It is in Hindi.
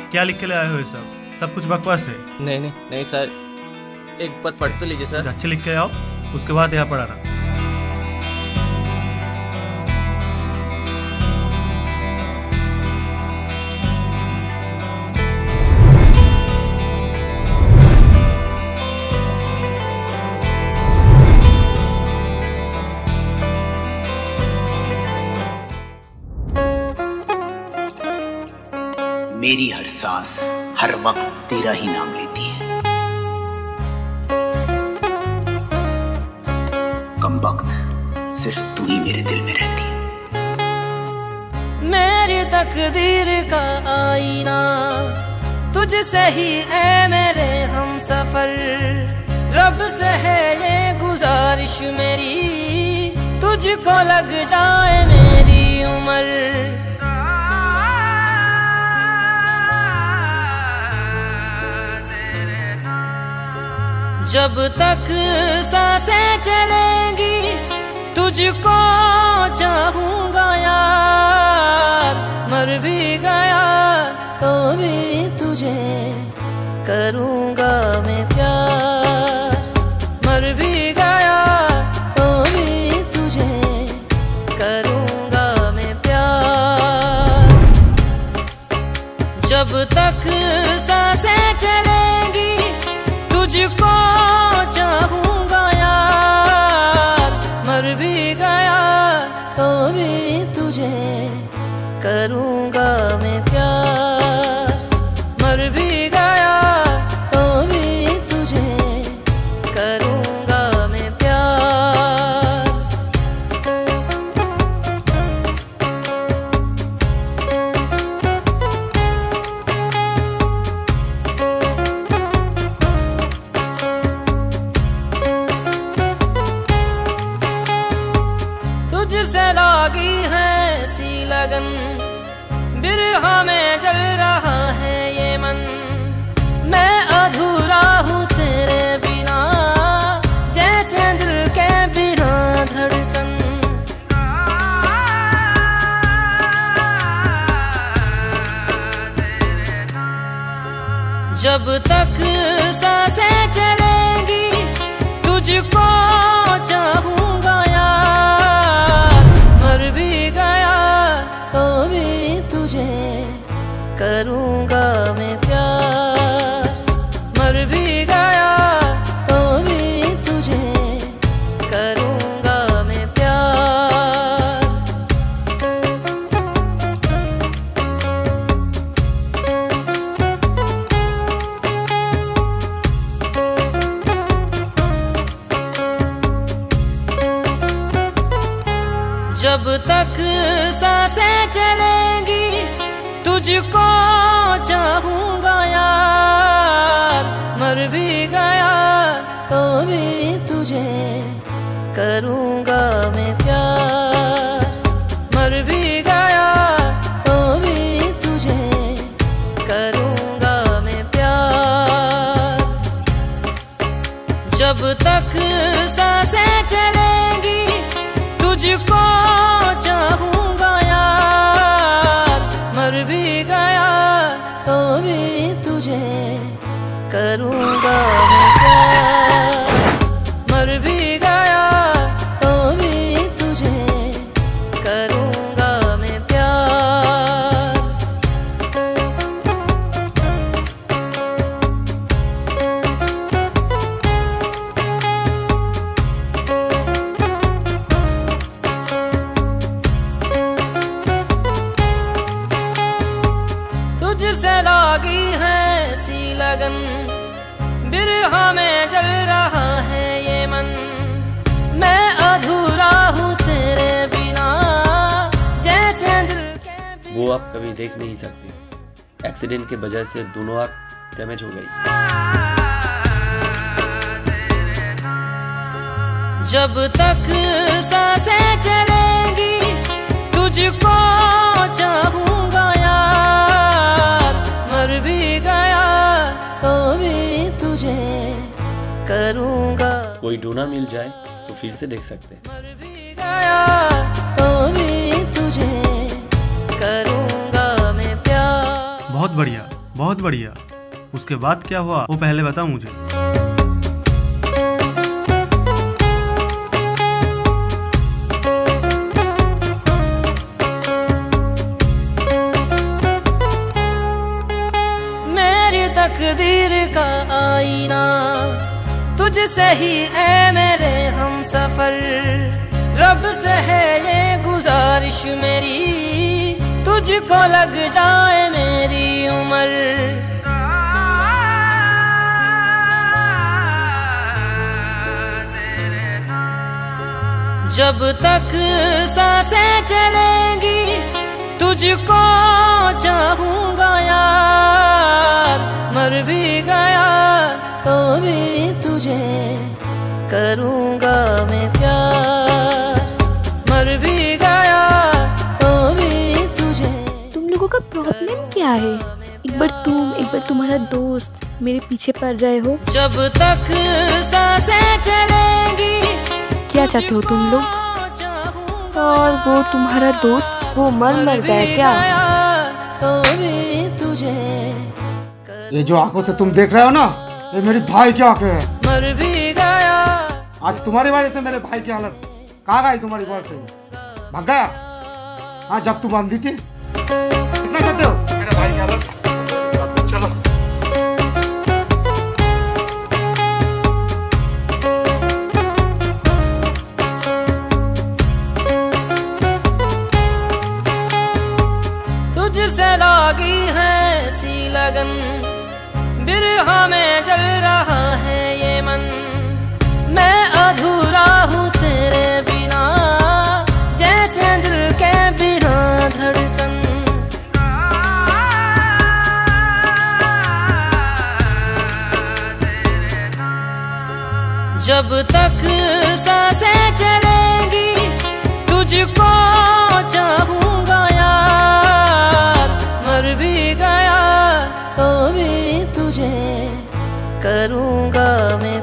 क्या लिख के लाए हो ये सब कुछ बकवास है। नहीं नहीं नहीं सर, एक बार पढ़ तो लीजिए सर। अच्छे लिख के आओ, उसके बाद यहाँ पढ़ाना। मेरी हर सांस हर वक्त तेरा ही नाम लेती है। कमबख्त सिर्फ तू ही मेरे दिल में रहती है। मेरी तकदीर का आईना तुझसे ही है मेरे हम सफर। रब से है ये गुजारिश मेरी, तुझको लग जाए मेरी उम्र। जब तक सांसें चलेंगी तुझको चाहूंगा यार। मर भी गया तो भी तुझे करूंगा मैं प्यार। मर भी गया तो भी तुझे करूंगा मैं प्यार। जब तक सांसें चलेंगी तुझको चाहूंगा यार। मर भी गया तो भी तुझे करूंगा मैं प्यार। मर भी गया तो भी तुझे करूंगा मैं प्यार। तुझसे लागी है सी लगन, बिरहा में जल रहा है ये मन। मैं अधूरा हूँ तेरे बिना, जैसे दिल के बिना धड़कन। जब तक सांसें चलेंगी तुझको चाहूंगा यार। मर भी गया तो भी तुझे करूंगा मैं प्यार। मर भी गया तो भी तुझे करूंगा मैं प्यार। जब तक सांसें चलेंगी तुझको चाहूंगा यार। मर भी गया तो भी तुझे करूंगा मैं प्यार। मर भी गया तो भी तुझे करूंगा मैं प्यार। जब तक सांसें चलेंगी तुझको चाहूंगा यार। मर भी गया तो भी तुझे करूंगा मैं प्यार। मर भी गया तो भी तुझे करूंगा मैं प्यार। तुझसे लागी है सी लगन, बिरहा में जल रहा है ये मन। मैं अधूरा हूँ तेरे बिना, जैसे दिल के वो आप कभी देख नहीं सकते। एक्सीडेंट की वजह से दोनों आँख डैमेज हो गई। जब तक सांसें चलेंगी तुझको चाहूंगा यार। मर भी गया तो भी तुझे करूंगा। कोई ढूंढा मिल जाए तो फिर से देख सकते हैं। मर भी गया तो भी तुझे करूंगा मैं प्यार। बहुत बढ़िया, बहुत बढ़िया। उसके बाद क्या हुआ वो पहले बता मुझे। मेरी तकदीर का आईना तुझसे ही है मेरे हम सफर, रब से है ये गुजारिश मेरी, तुझको लग जाए मेरी उम्र। जब तक सांसें चलेंगी तुझको चाहूंगा यार, मर भी गया तो भी तुझे करूंगा मैं प्यार, मर भी गया तो भी तुझे। तुम लोगों का प्रॉब्लम क्या है? एक बार तुम एक बार तुम्हारा दोस्त मेरे पीछे पड़ रहे हो। जब तक सांसें चलेंगी क्या चाहते हो तुम लोग? और वो तुम्हारा दोस्त वो मर गया क्या? तो भी तुझे ये जो आंखों से तुम देख रहे हो ना, ये मेरी भाई की आंखें हैं। मर भी गया। आज तुम्हारी वजह से मेरे भाई की हालत कहाँ गई? तुम्हारी वजह से भाग गया। हाँ, जब तू बांधी थी कितना चाहते हो मेरे भाई की हालत? चलो तुझसे लागी है सी लगन, बिरहा में जल रहा है ये मन, मैं अधूरा हूँ तेरे बिना, जैसे दिल के बिना धड़कन। जब तक सांसें चलेंगी तुझको चाहूंगा यार, मर भी गया तो भी तुझे करूंगा मैं